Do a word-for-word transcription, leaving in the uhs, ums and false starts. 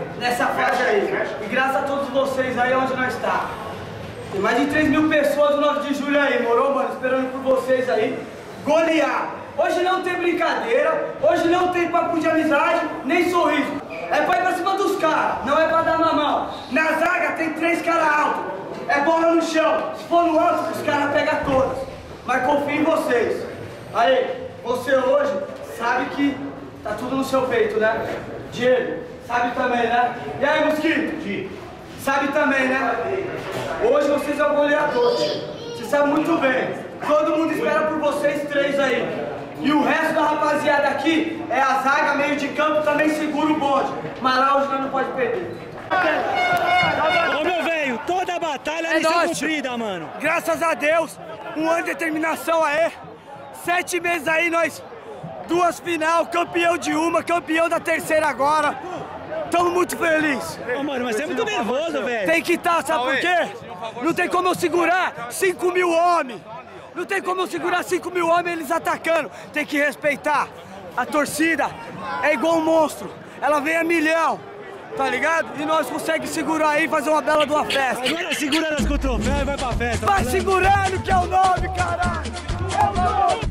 nessa faixa aí. E graças a todos vocês aí onde nós está. Tem mais de três mil pessoas no nove de julho aí, morou, mano? Esperando por vocês aí. Golear. Hoje não tem brincadeira, hoje não tem papo de amizade, nem sorriso. É pra ir pra cima dos caras, não é pra dar mamão. Na zaga tem três caras altos. É bola no chão. Se for no alto, os caras pegam todas. Mas confio em vocês. Aí, você hoje sabe que tá tudo no seu peito, né? Diego, sabe também, né? E aí, Mosquito? Sabe também, né? Hoje vocês é o goleador, tio. Você sabe muito bem. Todo mundo espera por vocês três aí. E o resto da rapaziada aqui é a zaga, meio de campo, também segura o bonde. Mas lá hoje nós não pode perder. Ô meu velho, toda a batalha é missão cumprida, mano. Graças a Deus, um ano de determinação aí. Sete meses aí, nós, duas final, campeão de uma, campeão da terceira agora. Estamos muito felizes. Ô mano, mas você é muito nervoso, velho. Tem que estar, sabe por quê? Não tem como eu segurar cinco mil homens. Não tem como eu segurar cinco mil homens eles atacando. Tem que respeitar. A torcida é igual um monstro. Ela vem a milhão, tá ligado? E nós conseguimos segurar aí e fazer uma bela de uma festa. Agora segura nas com o troféu e vai pra festa. Vai segurando que é o nome, caralho! É o nome!